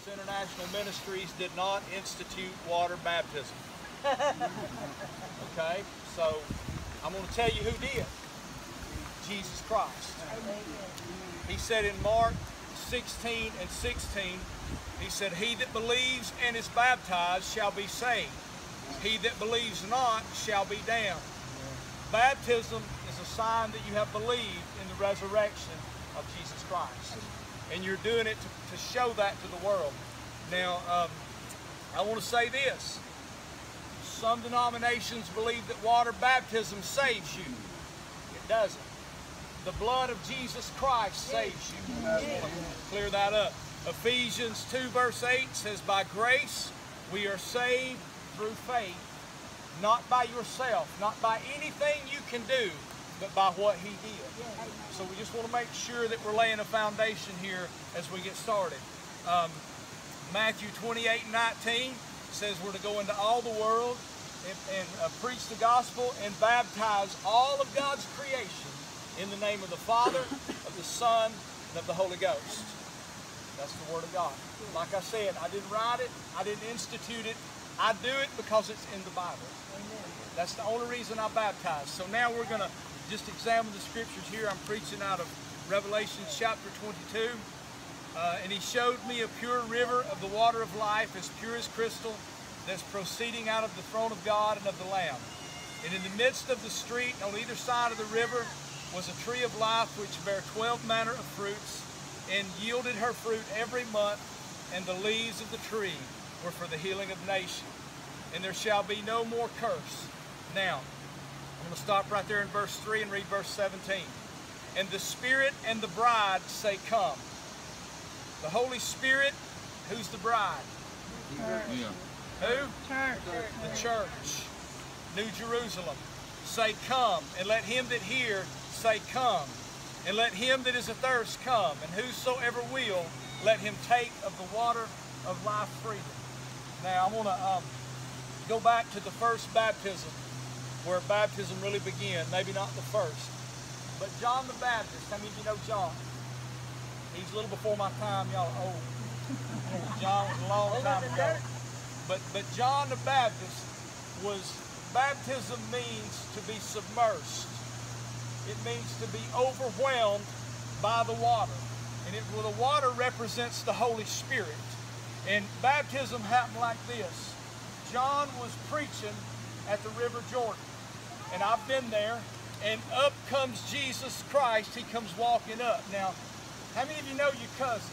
Cross International Ministries did not institute water baptism. Okay, so I'm going to tell you who did. Jesus Christ. He said in Mark 16:16, he said, "He that believes and is baptized shall be saved. He that believes not shall be damned." Baptism is a sign that you have believed in the resurrection of Jesus Christ. And you're doing it to show that to the world. Now, I want to say this. Some denominations believe that water baptism saves you. It doesn't. The blood of Jesus Christ saves you. Clear that up. Ephesians 2 verse 8 says, "By grace we are saved through faith, not by yourself, not by anything you can do, but by what He did." So we just want to make sure that we're laying a foundation here as we get started. Matthew 28:19 says we're to go into all the world and preach the gospel and baptize all of God's creation in the name of the Father, of the Son, and of the Holy Ghost. That's the Word of God. Like I said, I didn't write it, I didn't institute it, I do it because it's in the Bible. That's the only reason I baptize. So now we're going to just examine the scriptures here. I'm preaching out of Revelation chapter 22. "And he showed me a pure river of the water of life, as pure as crystal, that's proceeding out of the throne of God and of the Lamb. And in the midst of the street, on either side of the river, was a tree of life which bare 12 manner of fruits, and yielded her fruit every month, and the leaves of the tree were for the healing of nations. And there shall be no more curse." Now, I'm going to stop right there in verse 3 and read verse 17. "And the Spirit and the bride say, Come." The Holy Spirit, who's the bride? Yeah. Who? Church. The church. New Jerusalem. "Say, Come, and let him that hear say, Come. And let him that is athirst come, and whosoever will, let him take of the water of life freely." Now, I want to go back to the first baptism, where baptism really began. Maybe not the first, but John the Baptist. How many of you know John? He's a little before my time. Y'all are old. John was a long time ago. But John the Baptist baptism means to be submersed. It means to be overwhelmed by the water. And the water represents the Holy Spirit. And baptism happened like this. John was preaching at the River Jordan. And I've been there. And up comes Jesus Christ. He comes walking up. Now, how many of you know your cousin?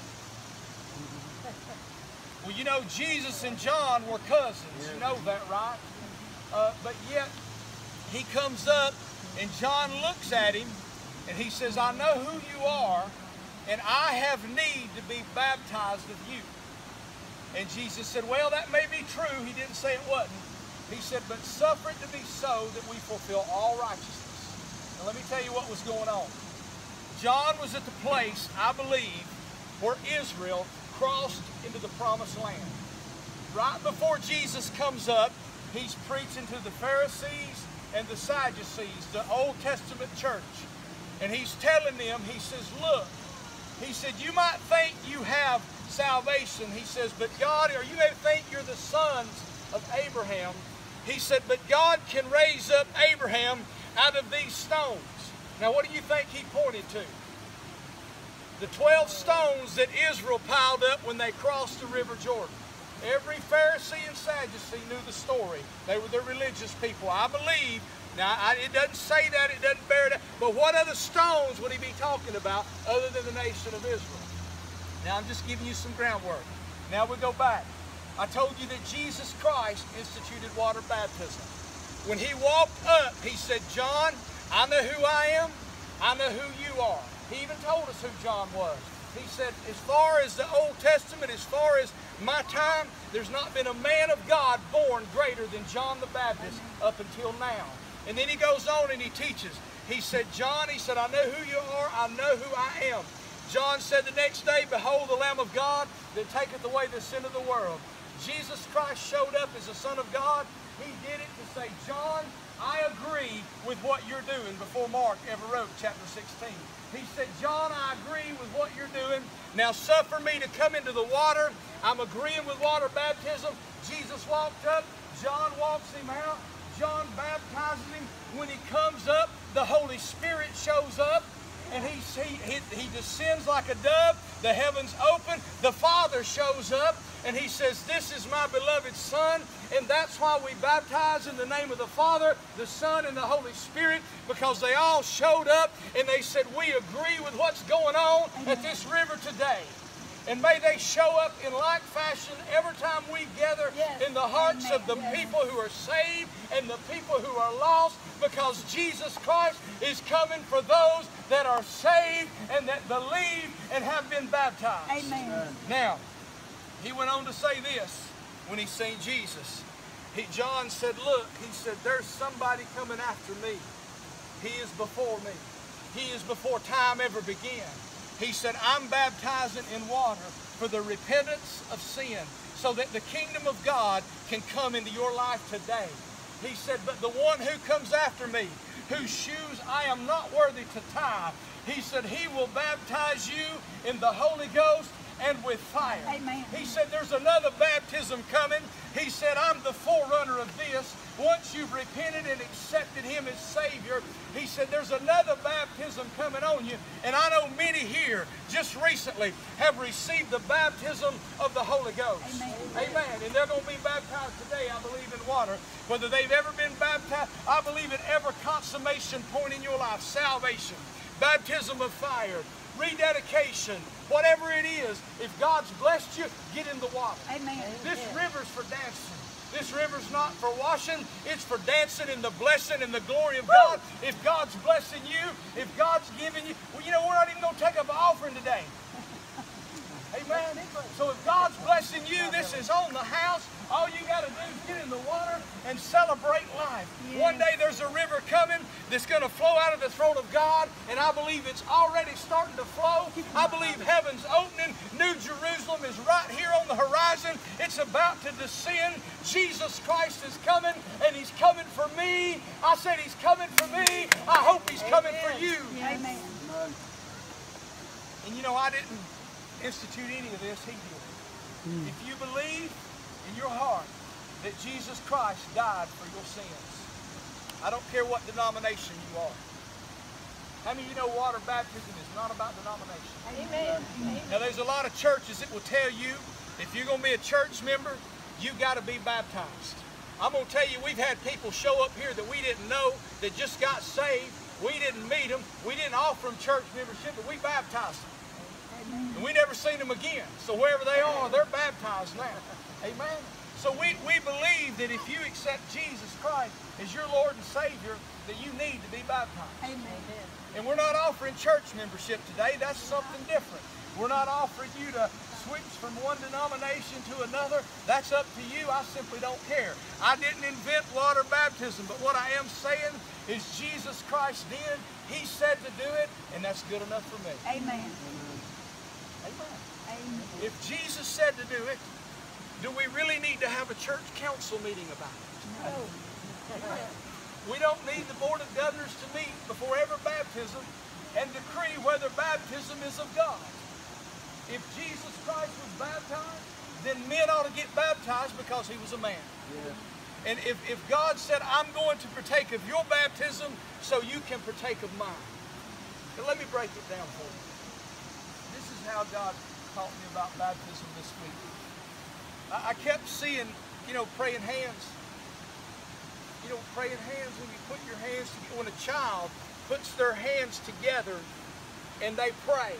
Well, you know Jesus and John were cousins. You know that, right? But yet, he comes up, and John looks at him, and he says, "I know who you are, and I have need to be baptized of you." And Jesus said, "Well, that may be true." He didn't say it wasn't. He said, "But suffer it to be so that we fulfill all righteousness." Now, let me tell you what was going on. John was at the place, I believe, where Israel crossed into the promised land. Right before Jesus comes up, he's preaching to the Pharisees and the Sadducees, the Old Testament church. And he's telling them, he says, "Look," he said, "you might think you have salvation." He says, "But God, or you may think you're the sons of Abraham." He said, "But God can raise up Abraham out of these stones." Now, what do you think he pointed to? The 12 stones that Israel piled up when they crossed the River Jordan. Every Pharisee and Sadducee knew the story. They were the religious people. I believe, now it doesn't say that, it doesn't bear that, but what other stones would he be talking about other than the nation of Israel? Now I'm just giving you some groundwork. Now we go back. I told you that Jesus Christ instituted water baptism. When he walked up, he said, "John, I know who I am. I know who you are." He even told us who John was. He said, as far as the Old Testament, as far as my time, there's not been a man of God born greater than John the Baptist up until now. And then he goes on and he teaches. He said, "John," he said, "I know who you are. I know who I am." John said the next day, "Behold the Lamb of God that taketh away the sin of the world." Jesus Christ showed up as the Son of God. He did it to say, John, I agree with what you're doing, before Mark ever wrote chapter 16. He said, John, I agree with what you're doing. Now suffer me to come into the water. I'm agreeing with water baptism. Jesus walked up. John walks him out. John baptizes him. When he comes up, the Holy Spirit shows up, and he descends like a dove. The heavens open. The Father shows up, and he says, this is my beloved Son. And that's why we baptize in the name of the Father, the Son, and the Holy Spirit, because they all showed up and they said, we agree with what's going on at this river today. And may they show up in like fashion every time we gather in the hearts of the people who are saved and the people who are lost, because Jesus Christ is coming for those that are saved and that believe and have been baptized. Amen. Now, he went on to say this when he seen Jesus. John said, look, he said, there's somebody coming after me. He is before me. He is before time ever began. He said, I'm baptizing in water for the repentance of sin, so that the kingdom of God can come into your life today. He said, but the one who comes after me, whose shoes I am not worthy to tie, he said, he will baptize you in the Holy Ghost and with fire. Amen. He said, there's another baptism coming. He said, I'm the forerunner of this. Once you've repented and accepted Him as Savior, He said, there's another baptism coming on you. And I know many here just recently have received the baptism of the Holy Ghost. Amen. Amen. And they're going to be baptized today, I believe, in water. Whether they've ever been baptized, I believe at every consummation point in your life, salvation, baptism of fire, rededication, whatever it is, if God's blessed you, get in the water. Amen. This river's for dancing. This river's not for washing. It's for dancing in the blessing and the glory of God. If God's blessing you, if God's giving you, well, you know, we're not even going to take up an offering today. Amen. So if God's blessing you, this is on the house. All you got to do is get in the water and celebrate life. Yes. One day there's a river coming that's going to flow out of the throne of God, and I believe it's already starting to flow. I believe heaven's opening. New Jerusalem is right here on the horizon. It's about to descend. Jesus Christ is coming, and He's coming for me. I said He's coming for me. I hope He's coming for you. Amen. And you know, I didn't institute any of this, He did. If you believe in your heart that Jesus Christ died for your sins, I don't care what denomination you are. How many of you know water baptism is not about denomination? Amen. Now there's a lot of churches that will tell you if you're going to be a church member, you got to be baptized. I'm going to tell you, we've had people show up here that we didn't know that just got saved. We didn't meet them. We didn't offer them church membership, but we baptized them. And we never seen them again. So wherever they are, they're baptized now. Amen. So we believe that if you accept Jesus Christ as your Lord and Savior, that you need to be baptized. Amen. And we're not offering church membership today. That's something different. We're not offering you to switch from one denomination to another. That's up to you. I simply don't care. I didn't invent water baptism, but what I am saying is Jesus Christ did. He said to do it, and that's good enough for me. Amen. Amen. Amen. If Jesus said to do it, do we really need to have a church council meeting about it? No. We don't need the Board of Governors to meet before every baptism and decree whether baptism is of God. If Jesus Christ was baptized, then men ought to get baptized because He was a man. Yeah. And if God said, I'm going to partake of your baptism so you can partake of mine. Now let me break it down for you. This is how God taught me about baptism this week. I kept seeing, you know, praying hands. You know, praying hands, when you put your hands together, when a child puts their hands together and they pray.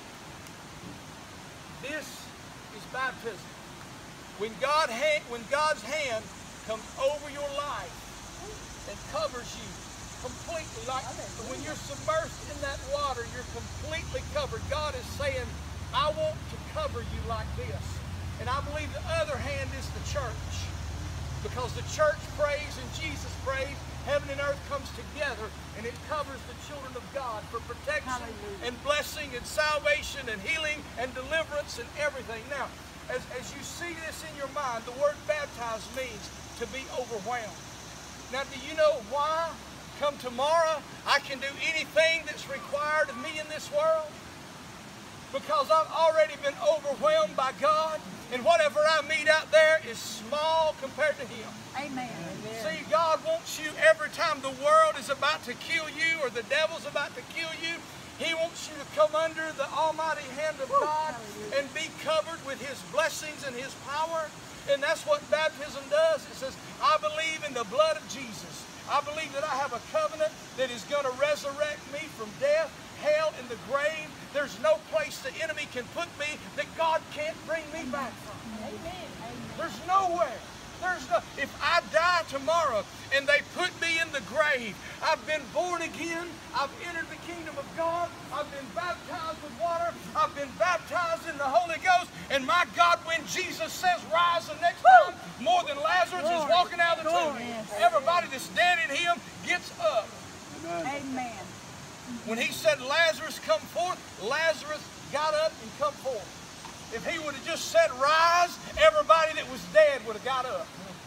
This is baptism. When God's hand comes over your life and covers you completely, like when you're submersed in that water, you're completely covered. God is saying, I want to cover you like this. And I believe the other hand is the church. Because the church prays and Jesus prays, heaven and earth comes together and it covers the children of God for protection and blessing and salvation and healing and deliverance and everything. Now, as you see this in your mind, the word baptized means to be overwhelmed. Now, do you know why? Come tomorrow, I can do anything that's required of me in this world. Because I've already been overwhelmed by God, and whatever I meet out there is small compared to Him. Amen. See, God wants you every time the world is about to kill you or the devil's about to kill you, He wants you to come under the almighty hand of God and be covered with His blessings and His power. And that's what baptism does. It says, I believe in the blood of Jesus. I believe that I have a covenant that is going to resurrect me from death, hell, and the grave. There's no place the enemy can put me that God can't bring me back from. Amen. There's nowhere. If I die tomorrow and they put me in the grave, I've been born again, I've entered the kingdom of God, I've been baptized with water, I've been baptized in the Holy Ghost, and my God, when Jesus says rise the next time, more than Lazarus is walking out of the tomb, everybody that's dead in Him gets up. Amen. When He said Lazarus come forth, Lazarus got up and come forth. If He would have just said rise, everybody that was dead would have got up.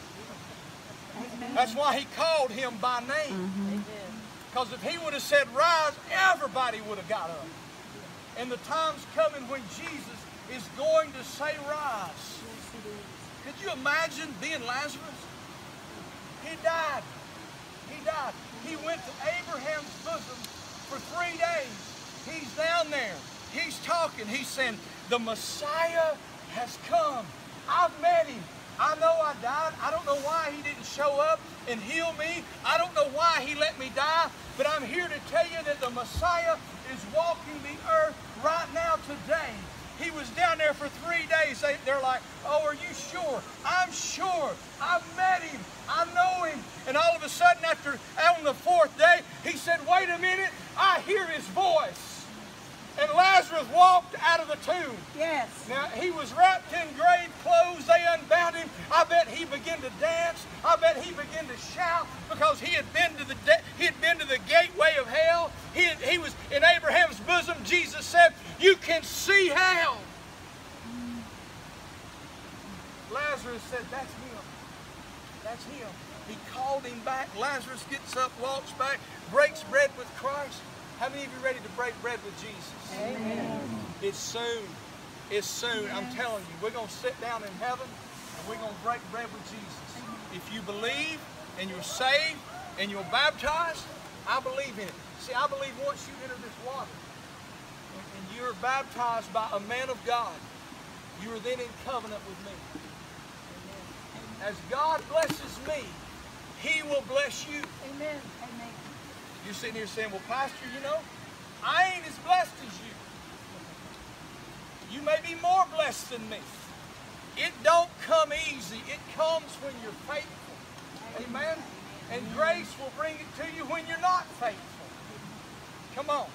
That's why He called him by name. Because if He would have said rise, everybody would have got up. And the time's coming when Jesus is going to say rise. Could you imagine being Lazarus? He died. He died. He went to Abraham's bosom for 3 days. He's down there. He's talking. He's saying, the Messiah has come. I've met Him. I know I died. I don't know why He didn't show up and heal me. I don't know why He let me die. But I'm here to tell you that the Messiah is walking the earth right now today. He was down there for 3 days. They're like, oh, are you sure? I'm sure. I've met Him. I know Him. And all of a sudden, on the 4th day, He said, wait a minute. I hear His voice. And Lazarus walked out of the tomb. Yes. Now, he was wrapped in grave clothes. They unbound him. I bet he began to dance. I bet he began to shout because he had been to the gateway of hell. He was in Abraham's bosom. Jesus said, you can see hell. Lazarus said, that's him. That's him. He called him back. Lazarus gets up, walks back, breaks bread with Christ. How many of you are ready to break bread with Jesus? Amen. It's soon. It's soon. I'm telling you. We're going to sit down in heaven and we're going to break bread with Jesus. If you believe and you're saved and you're baptized, I believe in it. See, I believe once you enter this water and you're baptized by a man of God, you are then in covenant with me. As God blesses me, He will bless you. Amen. Amen. You're sitting here saying, well, Pastor, you know, I ain't as blessed as you. You may be more blessed than me. It don't come easy. It comes when you're faithful. Amen? And grace will bring it to you when you're not faithful. Come on.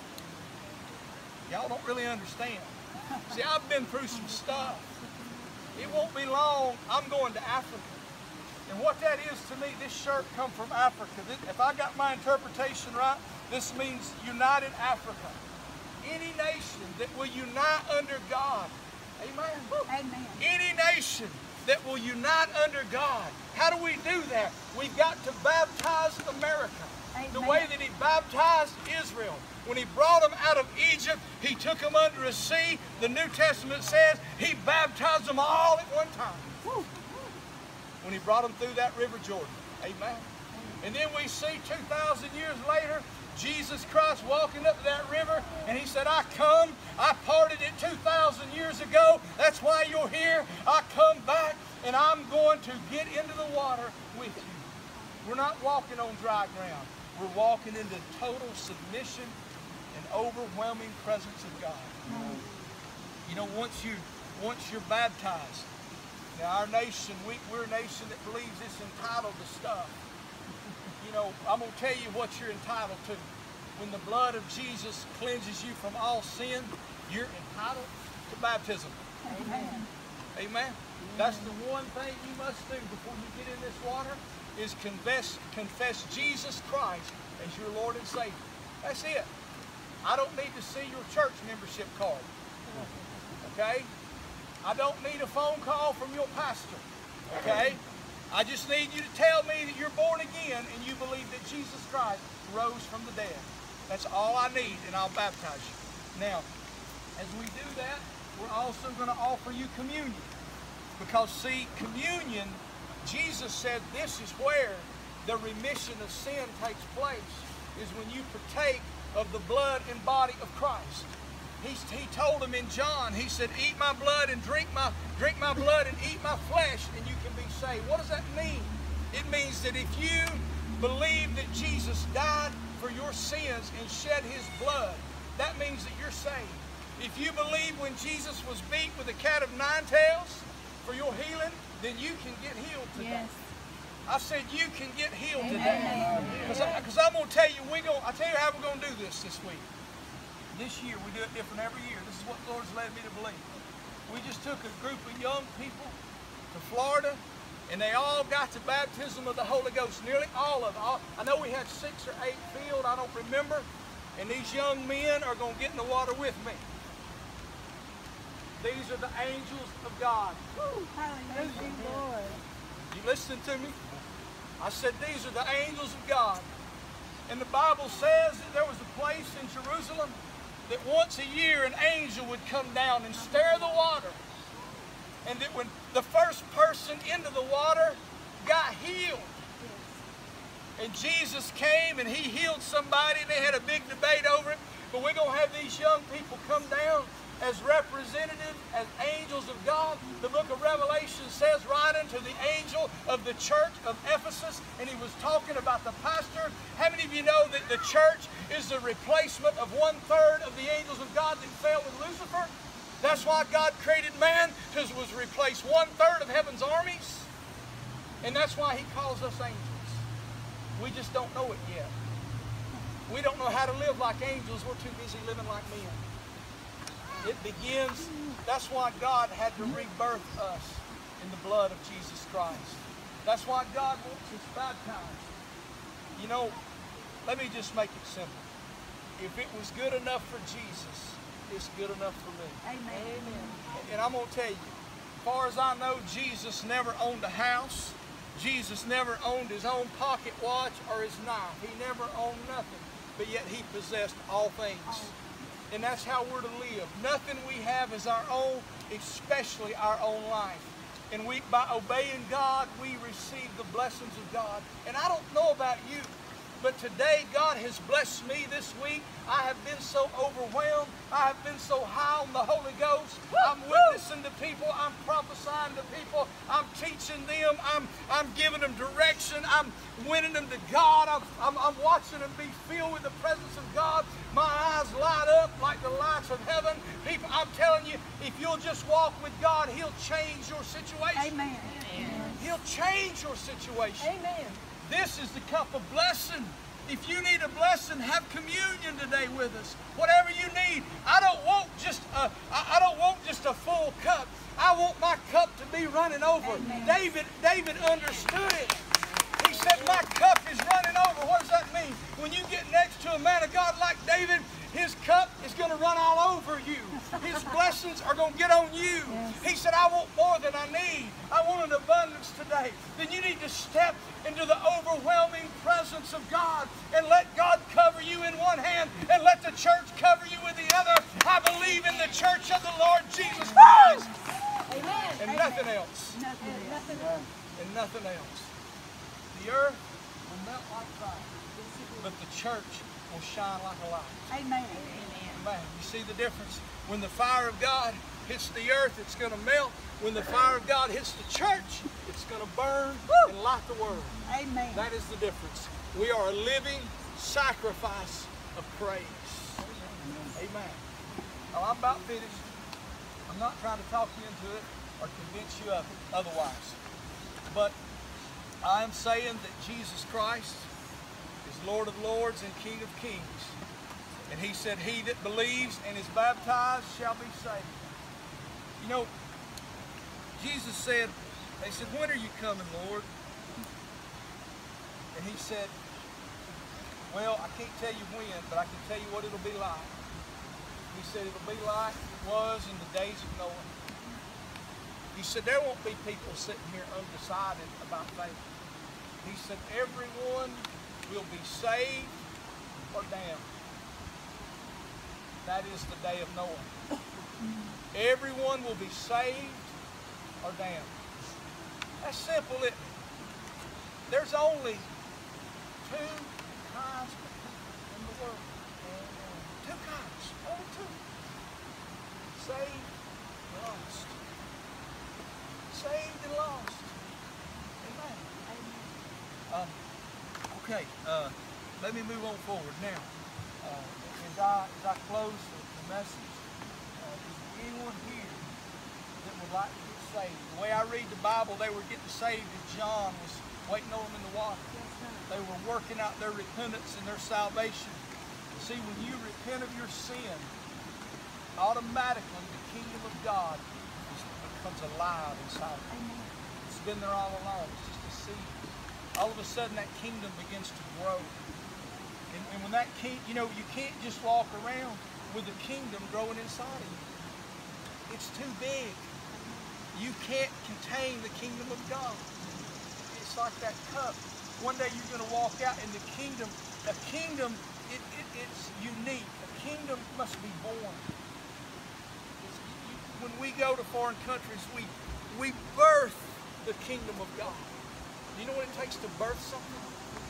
Y'all don't really understand. See, I've been through some stuff. It won't be long. I'm going to Africa. And what that is to me, this shirt come from Africa. If I got my interpretation right, this means United Africa. Any nation that will unite under God. Amen? Amen. Any nation that will unite under God. How do we do that? We've got to baptize America. Amen. The way that He baptized Israel. When He brought them out of Egypt, He took them under a sea. The New Testament says He baptized them all at one time. Woo. When He brought them through that river Jordan. Amen. And then we see 2,000 years later, Jesus Christ walking up that river, and He said, I parted it 2,000 years ago. That's why you're here. I come back, and I'm going to get into the water with you. We're not walking on dry ground. We're walking into total submission and overwhelming presence of God. You know, once you're baptized, now our nation, we're a nation that believes it's entitled to stuff. You know, I'm going to tell you what you're entitled to. When the blood of Jesus cleanses you from all sin, you're entitled to baptism. Amen. Amen. That's the one thing you must do before you get in this water is confess Jesus Christ as your Lord and Savior. That's it. I don't need to see your church membership card. Okay? I don't need a phone call from your pastor. Okay? I just need you to tell me that you're born again and you believe that Jesus Christ rose from the dead. That's all I need, and I'll baptize you. Now, as we do that, we're also going to offer you communion. Because, see, communion, Jesus said this is where the remission of sin takes place, is when you partake of the blood and body of Christ. He told them in John, he said, eat my blood and drink my blood and eat my flesh, and you can be saved. What does that mean? It means that if you believe that Jesus died for your sins and shed his blood, that means that you're saved. If you believe when Jesus was beat with a cat of nine tails for your healing, then you can get healed today. Yes. I said you can get healed today. Because I'm going to tell you, I'll tell you how we're going to do this week. This year, we do it different every year. This is what the Lord's led me to believe. We just took a group of young people to Florida, and they all got the baptism of the Holy Ghost. Nearly all of them. I know we had 6 or 8 filled, I don't remember. And these young men are going to get in the water with me. These are the angels of God. Woo, hallelujah, Lord. You listening to me? I said these are the angels of God. And the Bible says that there was a place in Jerusalem that once a year an angel would come down and stir the water. And that when the first person into the water got healed, and Jesus came and he healed somebody, and they had a big debate over it, but we're going to have these young people come down as representatives, as angels of God. The book of Revelation says right unto the angel of the church of Ephesus, and he was talking about the pastor. How many of you know that the church is the replacement of 1/3 of the angels of God that fell with Lucifer? That's why God created man, because it was replaced 1/3 of heaven's armies. And that's why he calls us angels. We just don't know it yet. We don't know how to live like angels. We're too busy living like men. It begins, that's why God had to rebirth us in the blood of Jesus Christ. That's why God wants us baptized. You know, let me just make it simple. If it was good enough for Jesus, it's good enough for me. Amen. And I'm going to tell you, as far as I know, Jesus never owned a house. Jesus never owned his own pocket watch or his knife. He never owned nothing, but yet he possessed all things. And that's how we're to live. Nothing we have is our own, especially our own life. And by obeying God, we receive the blessings of God. And I don't know about you, but today God has blessed me this week. I have been so overwhelmed. I have been so high on the Holy Ghost. I'm witnessing to people. I'm prophesying to people. I'm teaching them. I'm giving them direction. I'm winning them to God. I'm watching them be filled with the presence of God. My eyes light up like the lights of heaven. People, I'm telling you, if you'll just walk with God, he'll change your situation. Amen. He'll change your situation. Amen. This is the cup of blessing. If you need a blessing, have communion today with us. Whatever you need. I don't want just a full cup. I want my cup to be running over. David understood it. He said, my cup is running over. What does that mean? When you get next to a man of God like David, his cup is going to run all over you. His blessings are going to get on you. He said, I want more than I need. I want an abundance today. Then you need to step into the overwhelming presence of God and let God cover you in one hand and let the church cover you with the other. I believe in the church of the Lord Jesus Christ. Amen. And nothing else. Nothing else. The earth will melt like fire, but the church will shine like a light. Amen. Amen. You see the difference? When the fire of God hits the earth, it's going to melt. When the fire of God hits the church, it's going to burn and light the world. Amen. That is the difference. We are a living sacrifice of praise. Amen. Well, I'm about finished. I'm not trying to talk you into it or convince you of it otherwise. But I am saying that Jesus Christ is Lord of Lords and King of Kings. And he said, he that believes and is baptized shall be saved. You know, Jesus said, they said, when are you coming, Lord? And he said, well, I can't tell you when, but I can tell you what it'll be like. He said, it'll be like it was in the days of Noah. He said, there won't be people sitting here undecided about faith. He said, everyone will be saved or damned. That is the day of Noah. Everyone will be saved or damned. That's simple, isn't it? There's only two kinds of people in the world. Two kinds. Only two. Saved and lost. Saved and lost. Amen. Okay, let me move on forward now. As I close the message, is there anyone here that would like to get saved? The way I read the Bible, they were getting saved as John was waiting on them in the water. They were working out their repentance and their salvation. See, when you repent of your sin, automatically the kingdom of God becomes alive inside of you. It's been there all along. It's just a seed. All of a sudden that kingdom begins to grow. And when that king, you can't just walk around with the kingdom growing inside of you. It's too big. You can't contain the kingdom of God. It's like that cup. One day you're going to walk out in the kingdom. A kingdom, it's unique. A kingdom must be born. When we go to foreign countries, we birth the kingdom of God. You know what it takes to birth something?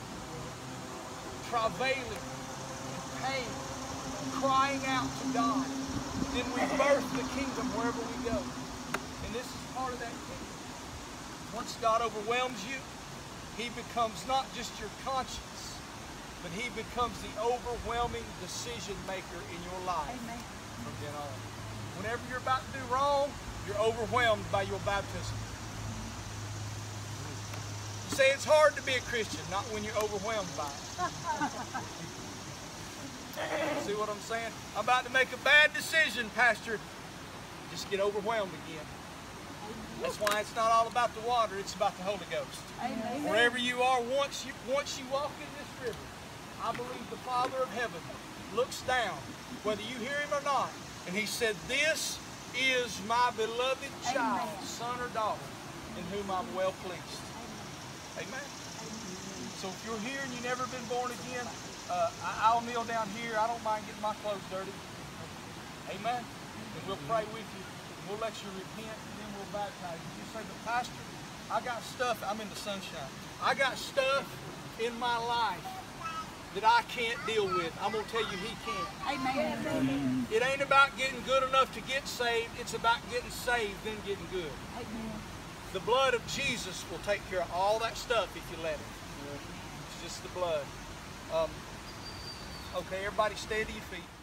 Travailing, pain, crying out to God. Then we birth the kingdom wherever we go. And this is part of that kingdom. Once God overwhelms you, He becomes not just your conscience, but He becomes the overwhelming decision maker in your life. Amen. From then on. Whenever you're about to do wrong, you're overwhelmed by your baptism. You say it's hard to be a Christian, not when you're overwhelmed by it. See what I'm saying? I'm about to make a bad decision, Pastor. Just get overwhelmed again. That's why it's not all about the water, it's about the Holy Ghost. Amen. Wherever you are, once you walk in this river, I believe the Father of heaven looks down, whether you hear Him or not, and He said, this is my beloved child, son or daughter, in whom I'm well pleased. Amen. So if you're here and you've never been born again, I'll kneel down here. I don't mind getting my clothes dirty. Amen. And we'll pray with you. We'll let you repent, and then we'll baptize you. You say, but Pastor, I got stuff. I'm in the sunshine. I got stuff in my life that I can't deal with. I'm going to tell you, He can. Amen. It ain't about getting good enough to get saved. It's about getting saved, then getting good. Amen. The blood of Jesus will take care of all that stuff if you let it. It's just the blood. Okay, everybody stay to your feet.